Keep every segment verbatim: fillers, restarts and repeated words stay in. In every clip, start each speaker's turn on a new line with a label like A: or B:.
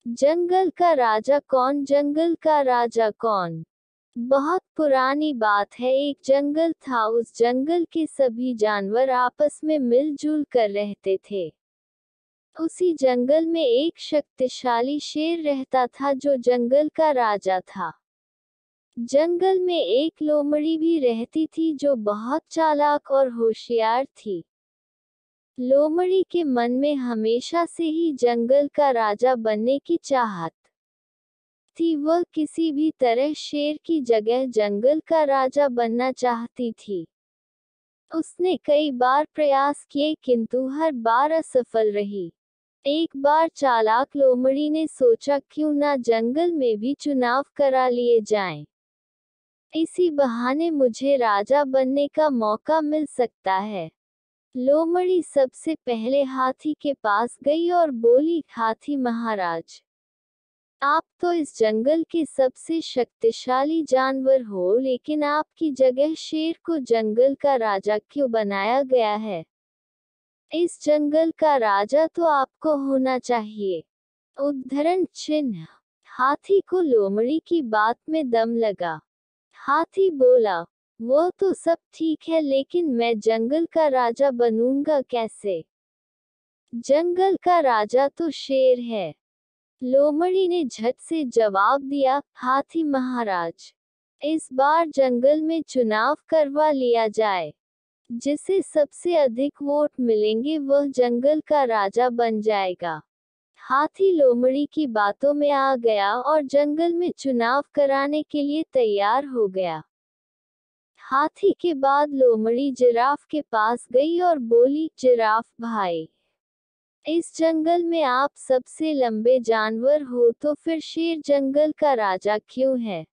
A: जंगल का राजा कौन? जंगल का राजा कौन? बहुत पुरानी बात है। एक जंगल था, उस जंगल के सभी जानवर आपस में मिलजुल कर रहते थे। उसी जंगल में एक शक्तिशाली शेर रहता था जो जंगल का राजा था। जंगल में एक लोमड़ी भी रहती थी जो बहुत चालाक और होशियार थी। लोमड़ी के मन में हमेशा से ही जंगल का राजा बनने की चाहत थी। वह किसी भी तरह शेर की जगह जंगल का राजा बनना चाहती थी। उसने कई बार प्रयास किए किंतु हर बार असफल रही। एक बार चालाक लोमड़ी ने सोचा क्यों ना जंगल में भी चुनाव करा लिए जाएं। इसी बहाने मुझे राजा बनने का मौका मिल सकता है। लोमड़ी सबसे पहले हाथी के पास गई और बोली, हाथी महाराज, आप तो इस जंगल के सबसे शक्तिशाली जानवर हो, लेकिन आपकी जगह शेर को जंगल का राजा क्यों बनाया गया है? इस जंगल का राजा तो आपको होना चाहिए। उद्धरण चिन्ह। हाथी को लोमड़ी की बात में दम लगा। हाथी बोला, वो तो सब ठीक है, लेकिन मैं जंगल का राजा बनूंगा कैसे? जंगल का राजा तो शेर है। लोमड़ी ने झट से जवाब दिया, हाथी महाराज, इस बार जंगल में चुनाव करवा लिया जाए। जिसे सबसे अधिक वोट मिलेंगे वह जंगल का राजा बन जाएगा। हाथी लोमड़ी की बातों में आ गया और जंगल में चुनाव कराने के लिए तैयार हो गया। हाथी के बाद लोमड़ी जिराफ के पास गई और बोली, जिराफ भाई, इस जंगल में आप सबसे लंबे जानवर हो, तो फिर शेर जंगल का राजा क्यों है?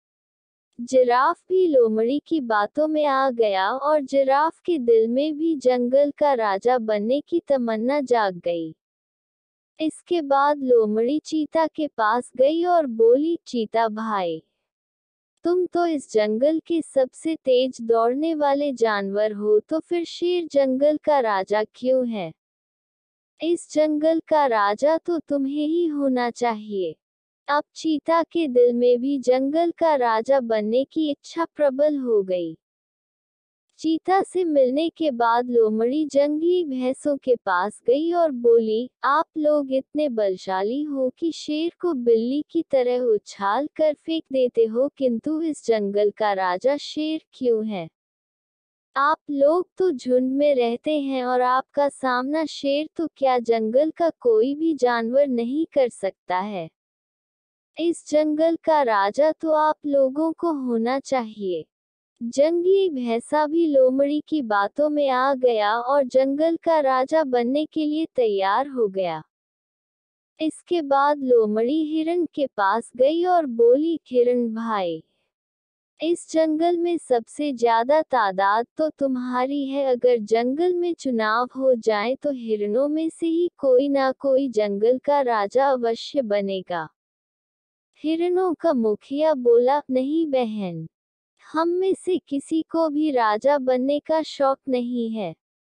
A: जिराफ भी लोमड़ी की बातों में आ गया और जिराफ के दिल में भी जंगल का राजा बनने की तमन्ना जाग गई। इसके बाद लोमड़ी चीता के पास गई और बोली, चीता भाई, तुम तो इस जंगल के सबसे तेज दौड़ने वाले जानवर हो, तो फिर शेर जंगल का राजा क्यों है? इस जंगल का राजा तो तुम्हें ही होना चाहिए। अब चीता के दिल में भी जंगल का राजा बनने की इच्छा प्रबल हो गई। चीता से मिलने के बाद लोमड़ी जंगली भैंसों के पास गई और बोली, आप लोग इतने बलशाली हो कि शेर को बिल्ली की तरह उछाल कर फेंक देते हो, किंतु इस जंगल का राजा शेर क्यों है? आप लोग तो झुंड में रहते हैं और आपका सामना शेर तो क्या जंगल का कोई भी जानवर नहीं कर सकता है। इस जंगल का राजा तो आप लोगों को होना चाहिए। जंगली भैंसा भी लोमड़ी की बातों में आ गया और जंगल का राजा बनने के लिए तैयार हो गया। इसके बाद लोमड़ी हिरण के पास गई और बोली, हिरण भाई, इस जंगल में सबसे ज्यादा तादाद तो तुम्हारी है। अगर जंगल में चुनाव हो जाए तो हिरणों में से ही कोई ना कोई जंगल का राजा अवश्य बनेगा। हिरणों का मुखिया बोला, नहीं बहन, हम में से किसी को भी राजा बनने का शौक नहीं है।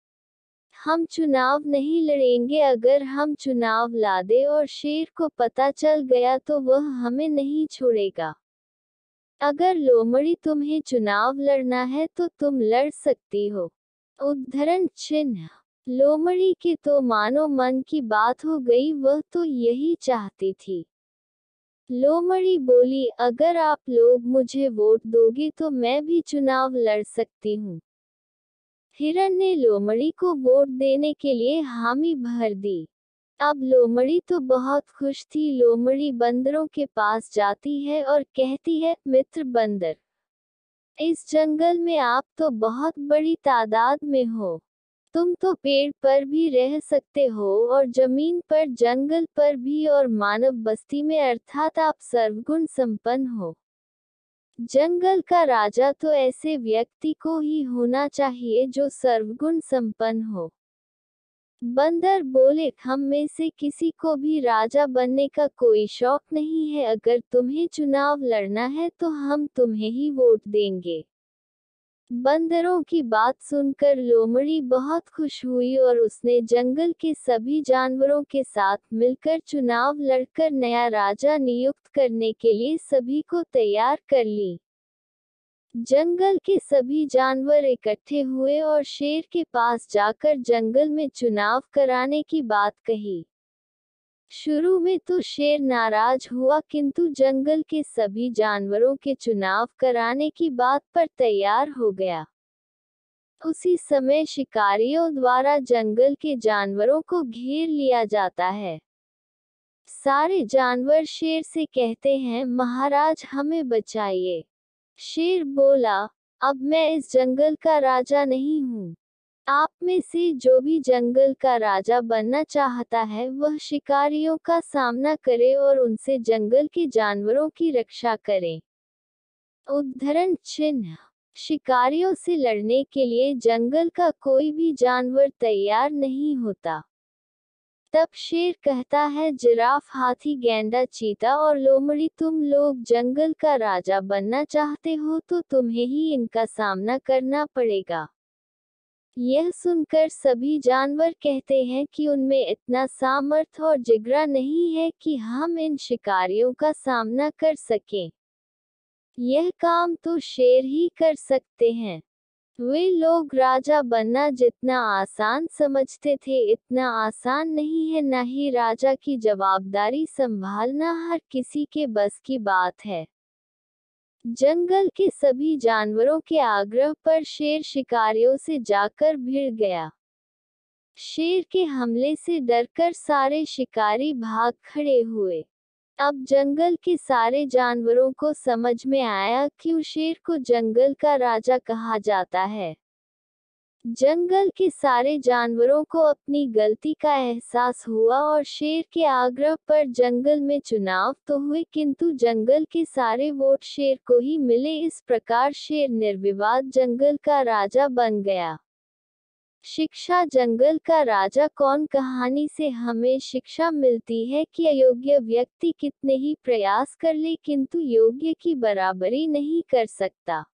A: हम चुनाव नहीं लड़ेंगे। अगर हम चुनाव लड़े और शेर को पता चल गया तो वह हमें नहीं छोड़ेगा। अगर लोमड़ी तुम्हें चुनाव लड़ना है तो तुम लड़ सकती हो। उद्धरण चिन्ह। लोमड़ी के तो मानो मन की बात हो गई, वह तो यही चाहती थी। लोमड़ी बोली, अगर आप लोग मुझे वोट दोगे तो मैं भी चुनाव लड़ सकती हूँ। हिरण ने लोमड़ी को वोट देने के लिए हामी भर दी। अब लोमड़ी तो बहुत खुश थी। लोमड़ी बंदरों के पास जाती है और कहती है, मित्र बंदर, इस जंगल में आप तो बहुत बड़ी तादाद में हो। तुम तो पेड़ पर भी रह सकते हो और जमीन पर, जंगल पर भी और मानव बस्ती में, अर्थात आप सर्वगुण संपन्न हो। जंगल का राजा तो ऐसे व्यक्ति को ही होना चाहिए जो सर्वगुण संपन्न हो। बंदर बोले, हम में से किसी को भी राजा बनने का कोई शौक नहीं है। अगर तुम्हें चुनाव लड़ना है तो हम तुम्हें ही वोट देंगे। बंदरों की बात सुनकर लोमड़ी बहुत खुश हुई और उसने जंगल के सभी जानवरों के साथ मिलकर चुनाव लड़कर नया राजा नियुक्त करने के लिए सभी को तैयार कर ली। जंगल के सभी जानवर इकट्ठे हुए और शेर के पास जाकर जंगल में चुनाव कराने की बात कही। शुरू में तो शेर नाराज हुआ, किंतु जंगल के सभी जानवरों के चुनाव कराने की बात पर तैयार हो गया। उसी समय शिकारियों द्वारा जंगल के जानवरों को घेर लिया जाता है। सारे जानवर शेर से कहते हैं, महाराज हमें बचाइए। शेर बोला, अब मैं इस जंगल का राजा नहीं हूँ। आप में से जो भी जंगल का राजा बनना चाहता है वह शिकारियों का सामना करे और उनसे जंगल के जानवरों की रक्षा करे। उद्धरण चिन्ह: शिकारियों से लड़ने के लिए जंगल का कोई भी जानवर तैयार नहीं होता। तब शेर कहता है, जिराफ, हाथी, गैंडा, चीता और लोमड़ी, तुम लोग जंगल का राजा बनना चाहते हो तो तुम्हें ही इनका सामना करना पड़ेगा। यह सुनकर सभी जानवर कहते हैं कि उनमें इतना सामर्थ्य और जिगरा नहीं है कि हम इन शिकारियों का सामना कर सकें। यह काम तो शेर ही कर सकते हैं। वे लोग राजा बनना जितना आसान समझते थे इतना आसान नहीं है, न ही राजा की जवाबदारी संभालना हर किसी के बस की बात है। जंगल के सभी जानवरों के आग्रह पर शेर शिकारियों से जाकर भिड़ गया। शेर के हमले से डरकर सारे शिकारी भाग खड़े हुए। अब जंगल के सारे जानवरों को समझ में आया क्यों शेर को जंगल का राजा कहा जाता है। जंगल के सारे जानवरों को अपनी गलती का एहसास हुआ और शेर के आग्रह पर जंगल में चुनाव तो हुए, किंतु जंगल के सारे वोट शेर को ही मिले। इस प्रकार शेर निर्विवाद जंगल का राजा बन गया। शिक्षा: जंगल का राजा कौन कहानी से हमें शिक्षा मिलती है कि अयोग्य व्यक्ति कितने ही प्रयास कर ले किंतु योग्य की बराबरी नहीं कर सकता।